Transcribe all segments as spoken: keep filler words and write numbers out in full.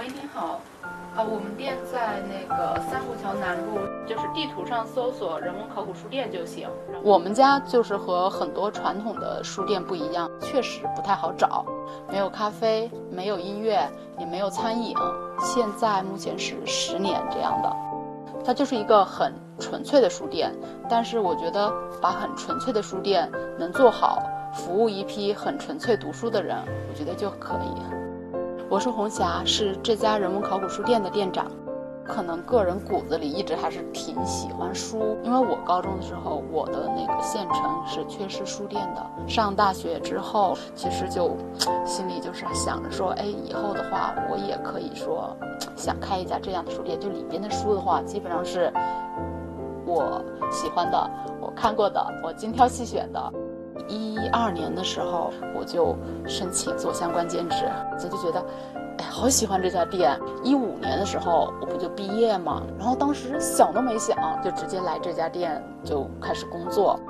喂，你好，呃，我们店在那个三虎桥南路，就是地图上搜索人文考古书店就行。我们家就是和很多传统的书店不一样，确实不太好找，没有咖啡，没有音乐，也没有餐饮。现在目前是十年这样的，它就是一个很纯粹的书店。但是我觉得把很纯粹的书店能做好，服务一批很纯粹读书的人，我觉得就可以。我是红霞，是这家人文考古书店的店长。可能个人骨子里一直还是挺喜欢书，因为我高中的时候，我的那个县城是缺失书店的。上大学之后，其实就心里就是想着说，哎，以后的话，我也可以说想开一家这样的书店，就里边的书的话，基本上是我喜欢的，我看过的，我精挑细选的。一二年的时候，我就申请做相关兼职，我就觉得，哎，好喜欢这家店。一五年的时候，我不就毕业嘛，然后当时想都没想，就直接来这家店就开始工作。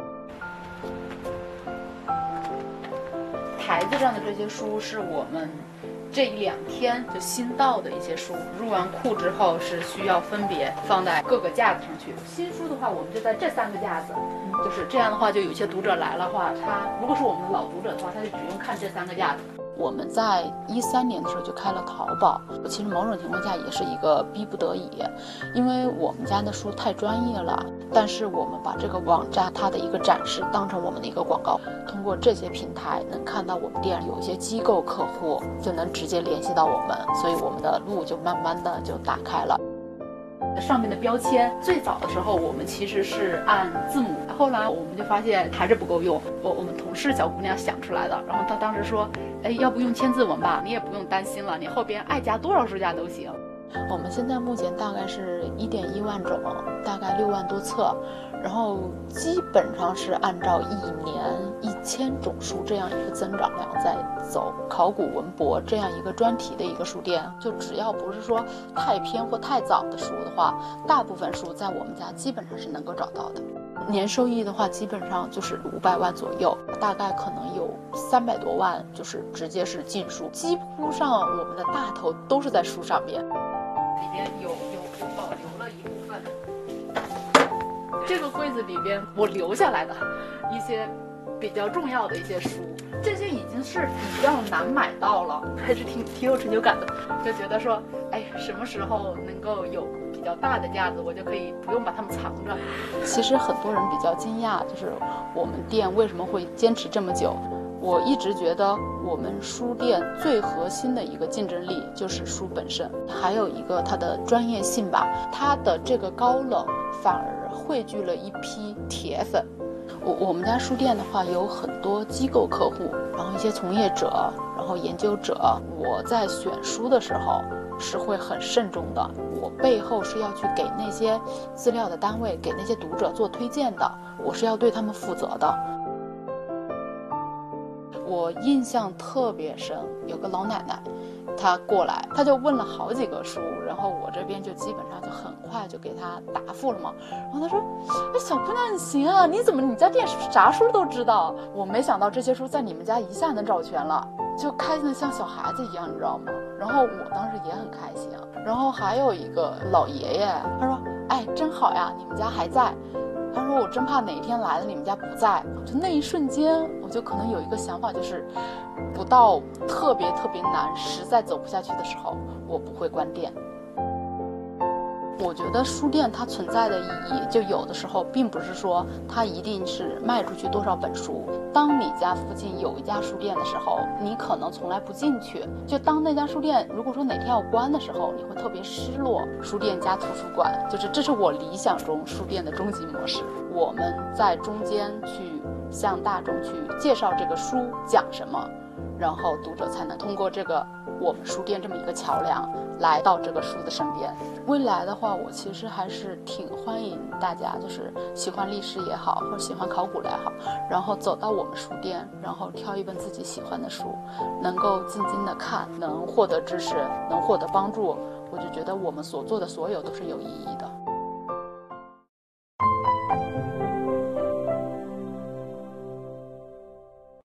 台子上的这些书是我们这一两天就新到的一些书，入完库之后是需要分别放在各个架子上去。新书的话，我们就在这三个架子。就是这样的话，就有些读者来了话，他如果是我们的老读者的话，他就只用看这三个架子。我们在一三年的时候就开了淘宝，其实某种情况下也是一个逼不得已，因为我们家的书太专业了，但是我们把这个网站它的一个展示当成我们的一个广告，通过这些平台能看到我们店有一些机构客户就能直接联系到我们，所以我们的路就慢慢的就打开了。上面的标签最早的时候我们其实是按字母，后来我们就发现还是不够用，我我们同事小姑娘想出来的，然后她当时说，哎，要不用千字文吧，你也不用担心了，你后边爱加多少书架都行。我们现在目前大概是一点一万种，大概六万多册，然后基本上是按照一年一千种书这样一个增长量在走。考古文博这样一个专题的一个书店，就只要不是说太偏或太早的书的话，大部分书在我们家基本上是能够找到的。年收益的话，基本上就是五百万左右，大概可能有三百多万就是直接是禁书，几乎上我们的大头都是在书上面。里边有有有保留了一部分，这个柜子里边我留下来的一些比较重要的一些书，这些已经是比较难买到了，还是挺挺有成就感的，就觉得说，哎，什么时候能够有比较大的架子，我就可以不用把它们藏着。其实很多人比较惊讶，就是我们店为什么会坚持这么久。我一直觉得我们书店最核心的一个竞争力就是书本身，还有一个它的专业性吧。它的这个高冷反而汇聚了一批铁粉。我我们家书店的话有很多机构客户，然后一些从业者，然后研究者。我在选书的时候是会很慎重的，我背后是要去给那些资料的单位，给那些读者做推荐的，我是要对他们负责的。我印象特别深，有个老奶奶，她过来，她就问了好几个书，然后我这边就基本上就很快就给她答复了嘛。然后她说：“哎，小姑娘你行啊，你怎么你家店啥书都知道？我没想到这些书在你们家一下能找全了，就开心的像小孩子一样，你知道吗？”然后我当时也很开心。然后还有一个老爷爷，他说：“哎，真好呀，你们家还在。”他说我真怕哪一天来了你们家不在。就那一瞬间我就可能有一个想法，就是不到特别特别难实在走不下去的时候，我不会关店。我觉得书店它存在的意义，就有的时候并不是说它一定是卖出去多少本书。当你家附近有一家书店的时候，你可能从来不进去，就当那家书店如果说哪天要关的时候，你会特别失落。书店加图书馆，就是这是我理想中书店的终极模式。我们在中间去向大众去介绍这个书讲什么，然后读者才能通过这个我们书店这么一个桥梁来到这个书的身边。未来的话，我其实还是挺欢迎大家，就是喜欢历史也好，或者喜欢考古也好，然后走到我们书店，然后挑一本自己喜欢的书，能够静静的看，能获得知识，能获得帮助，我就觉得我们所做的所有都是有意义的。